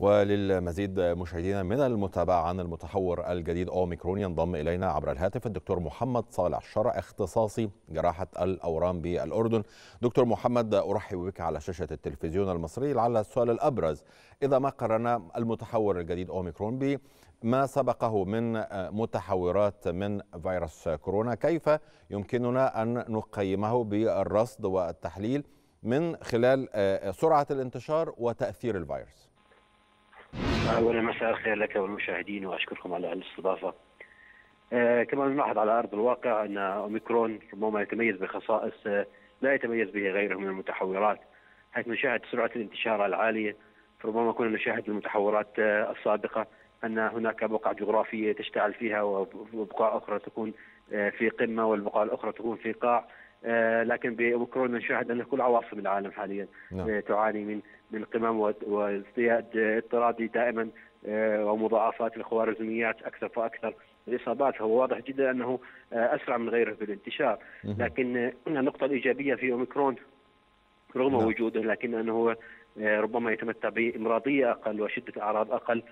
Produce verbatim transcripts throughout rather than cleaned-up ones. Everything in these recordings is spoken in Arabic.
وللمزيد مشاهدينا من المتابعة عن المتحور الجديد أوميكرون ينضم إلينا عبر الهاتف الدكتور محمد صالح شرع، اختصاصي جراحة الأورام بالأردن. دكتور محمد، أرحب بك على شاشة التلفزيون المصري. لعل السؤال الأبرز، إذا ما قارنا المتحور الجديد أوميكرون بما سبقه من متحورات من فيروس كورونا، كيف يمكننا أن نقيمه بالرصد والتحليل من خلال سرعة الانتشار وتأثير الفيروس؟ أولا مساء الخير لك والمشاهدين، وأشكركم على الاستضافة. آه كما نلاحظ على أرض الواقع أن أوميكرون ربما يتميز بخصائص آه لا يتميز به غيره من المتحورات، حيث نشاهد سرعة الانتشار العالية. فربما كنا نشاهد المتحورات آه السابقة أن هناك بقع جغرافية تشتعل فيها، وبقع أخرى تكون آه في قمة، والبقع الأخرى تكون في قاع. آه لكن بأوميكرون نشاهد أن كل عواصم العالم حاليا آه تعاني من من قمم وازدياد اضطرادي دائما آه ومضاعفات الخوارزميات أكثر فأكثر. الإصابات هو واضح جدا أنه آه أسرع من غيره في الانتشار، لكن آه النقطة الإيجابية في أوميكرون رغم نعم. وجوده، لكن أنه ربما يتمتع بإمراضية أقل وشدة أعراض أقل،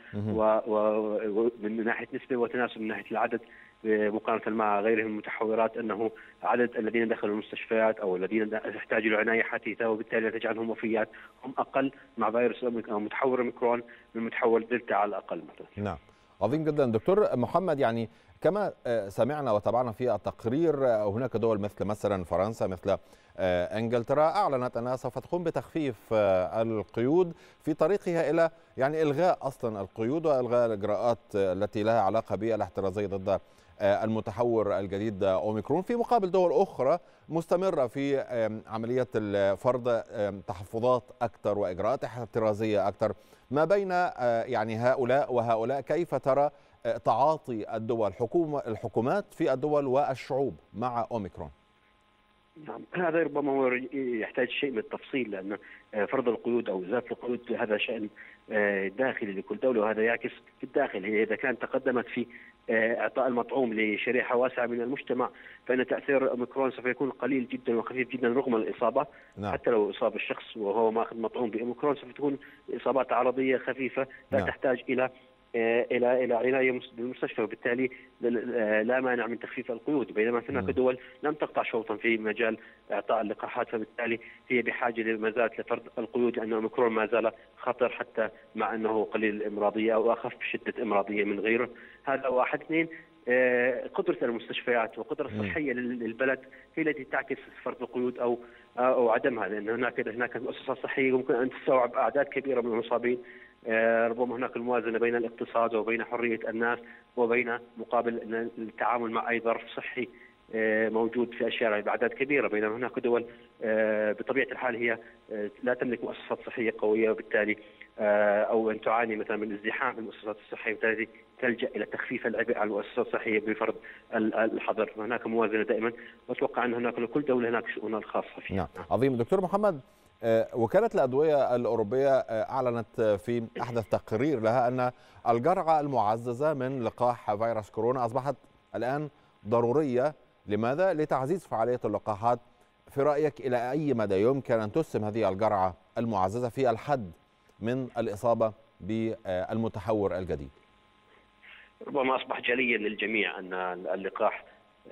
ومن ناحية نسبة وتناسب من ناحية العدد مقارنة مع غيرهم من المتحورات، أنه عدد الذين دخلوا المستشفيات أو الذين يحتاجوا لعناية حثيثة وبالتالي تجعلهم وفيات هم أقل مع فيروس أو متحور أوميكرون من متحور دلتا على الأقل مثلا. نعم، عظيم جدا. دكتور محمد، يعني كما سمعنا وتابعنا في التقرير، هناك دول مثل مثلا فرنسا، مثل انجلترا، اعلنت انها سوف تقوم بتخفيف القيود في طريقها الى يعني الغاء اصلا القيود والغاء الاجراءات التي لها علاقه بالاحترازيه ضد المتحور الجديد اوميكرون، في مقابل دول اخرى مستمره في عمليه فرض تحفظات اكثر واجراءات احترازيه اكثر. ما بين يعني هؤلاء وهؤلاء، كيف ترى تعاطي الدول حكومة الحكومات في الدول والشعوب مع أوميكرون؟ نعم، هذا ربما هو يحتاج شيء من التفصيل، لأن فرض القيود أو إزالة القيود هذا شأن داخلي لكل دولة، وهذا يعكس في الداخل. هي إذا كانت تقدمت في إعطاء المطعوم لشريحة واسعة من المجتمع، فإن تأثير أوميكرون سوف يكون قليل جدا وخفيف جدا رغم الإصابة. نعم. حتى لو أصاب الشخص وهو ماخذ مطعوم بأوميكرون سوف تكون إصابات عرضية خفيفة لا نعم. تحتاج إلى الى الى عنايه بالمستشفى، وبالتالي لا مانع من تخفيف القيود. بينما هناك دول لم تقطع شوطا في مجال اعطاء اللقاحات، فبالتالي هي بحاجه لما زالت لفرض القيود، لان اوميكرون ما زال خطر حتى مع انه قليل الامراضيه او اخف بشده امراضيه من غيره. هذا واحد. اثنين، قدره المستشفيات وقدره الصحيه للبلد هي التي تعكس فرض القيود او او عدمها، لان هناك هناك مؤسسات صحيه يمكن ان تستوعب اعداد كبيره من المصابين. ربما هناك الموازنه بين الاقتصاد وبين حريه الناس وبين مقابل التعامل مع اي ظرف صحي موجود في اشياء باعداد كبيره. بينما هناك دول بطبيعه الحال هي لا تملك مؤسسات صحيه قويه، وبالتالي او ان تعاني مثلا من ازدحام المؤسسات الصحيه، وبالتالي تلجا الى تخفيف العبء على المؤسسات الصحيه بفرض الحظر. هناك موازنه دائما، واتوقع ان هناك لكل دوله هناك شؤونها الخاصه فيها. نعم، عظيم. دكتور محمد، وكالة الأدوية الأوروبية أعلنت في أحدث تقرير لها أن الجرعة المعززة من لقاح فيروس كورونا أصبحت الآن ضرورية. لماذا؟ لتعزيز فعالية اللقاحات. في رأيك إلى أي مدى يمكن أن تسهم هذه الجرعة المعززة في الحد من الإصابة بالمتحور الجديد؟ ربما أصبح جليا للجميع أن اللقاح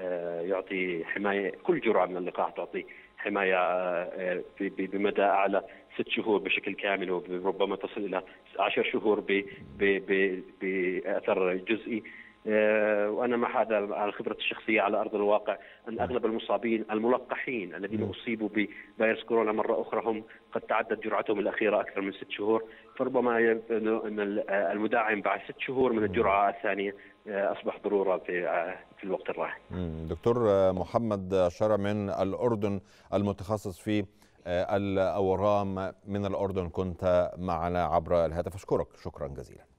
يعطي حماية، كل جرعة من اللقاح تعطي حماية بمدى أعلى ست شهور بشكل كامل، وربما تصل إلى عشر شهور بأثر جزئي. وأنا مع هذا على خبرتي الشخصية على أرض الواقع أن أغلب المصابين الملقحين الذين أصيبوا بفيروس كورونا مرة أخرى هم قد تعدت جرعتهم الأخيرة أكثر من ست شهور، فربما أن المداعم بعد ست شهور من الجرعة الثانية أصبح ضرورة في في الوقت الراهن. دكتور محمد شرع من الأردن، المتخصص في الأورام من الأردن، كنت معنا عبر الهاتف. أشكرك شكرا جزيلا.